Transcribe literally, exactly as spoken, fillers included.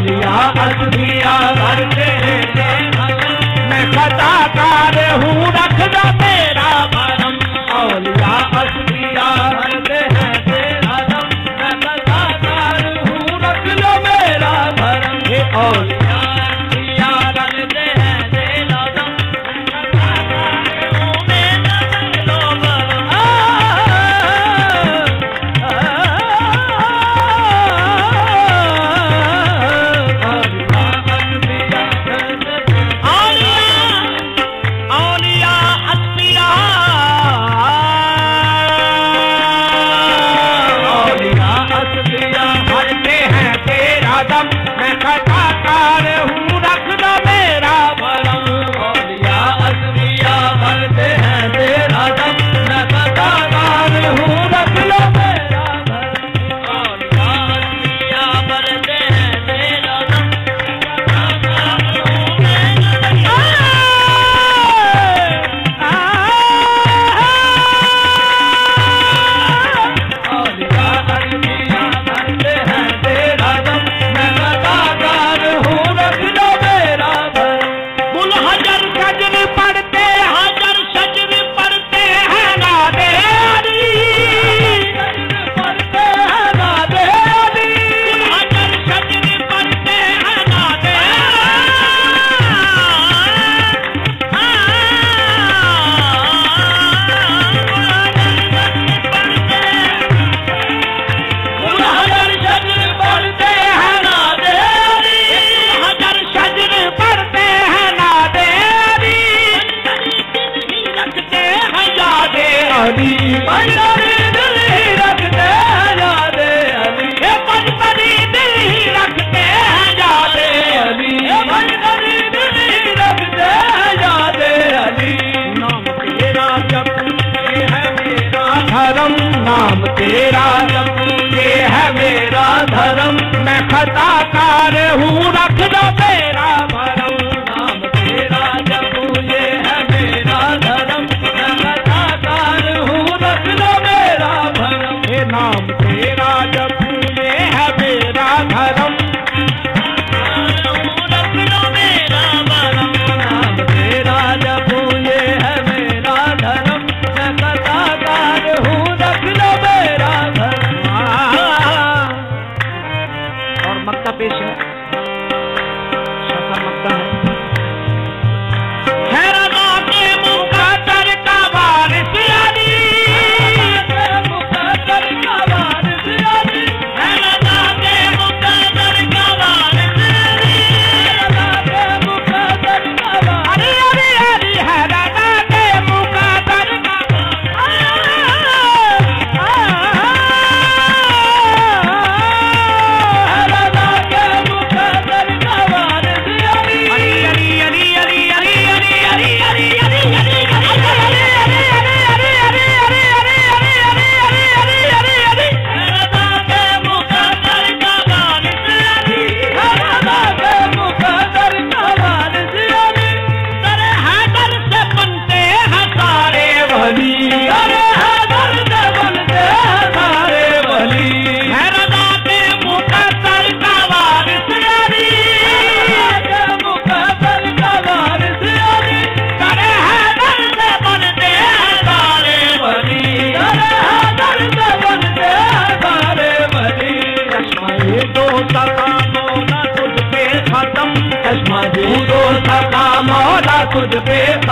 औलिया असलिया करते हैं, मैं खताकार हूँ रख दो मेरा भरम। औलिया असलिया करते हैं तेरा दम, मैं खताकार हूँ रख लो मेरा भरम। हे औलिया असलिया करते हैं तेरा दम, मैं खताकार हूँ मेरा रख लो भरम। नाम तेरा ये है मेरा धर्म, मैं खताकार हूँ रख दो मेरा भरम। नाम तेरा जपू ये है मेरा धर्म, मैं खताकार हूँ रख दो मेरा भरम। हे नाम तेरा जपू ये है मेरा धर्म, रख दो मेरा भरम। नाम तेरा जपू ये है मेरा धर्म, मैं खताकार हूँ रख लो मेरा धर्म। और मक्ता पेश है, शाखा मक्ता है। हैराना के मुकद्दर का वारिस अली, मुकद्दर का वारिस अली, हैराना के मुकद्दर का वारिस अली, हैराना के मुकद्दर का वारिस अली, अली हैराना के मुकद्दर का तुझ पे